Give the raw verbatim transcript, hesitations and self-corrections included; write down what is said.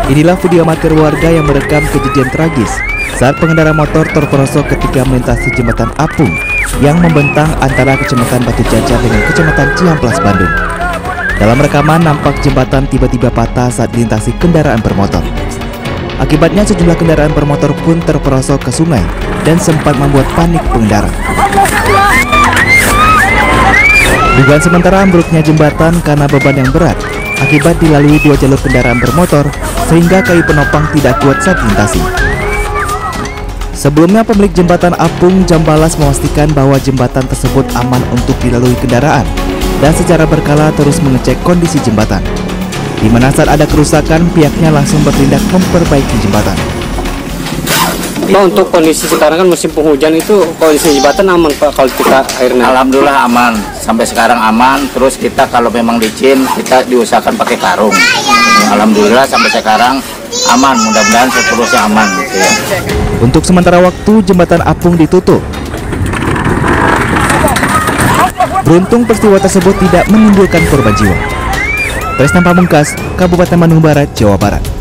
Inilah video amatir warga yang merekam kejadian tragis saat pengendara motor terperosok ketika melintasi jembatan apung yang membentang antara Kecamatan Batu Jajar dengan Kecamatan Cihamplas, Bandung. Dalam rekaman nampak jembatan tiba-tiba patah saat dilintasi kendaraan bermotor. Akibatnya sejumlah kendaraan bermotor pun terperosok ke sungai dan sempat membuat panik pengendara. Dugaan sementara ambruknya jembatan karena beban yang berat akibat dilalui dua jalur kendaraan bermotor sehingga kayu penopang tidak kuat saat dilintasi. Sebelumnya pemilik jembatan apung Jambalas memastikan bahwa jembatan tersebut aman untuk dilalui kendaraan dan secara berkala terus mengecek kondisi jembatan. Di mana saat ada kerusakan pihaknya langsung bertindak memperbaiki jembatan. Pak, untuk kondisi sekarang kan musim penghujan itu kondisi jembatan aman Pak kalau kita airnya? Alhamdulillah aman, sampai sekarang aman. Terus kita kalau memang licin kita diusahakan pakai karung. Alhamdulillah sampai sekarang aman, mudah-mudahan seterusnya aman gitu ya. Untuk sementara waktu jembatan apung ditutup. Beruntung peristiwa tersebut tidak menimbulkan korban jiwa. Tristan Pamungkas, Kabupaten Bandung Barat, Jawa Barat.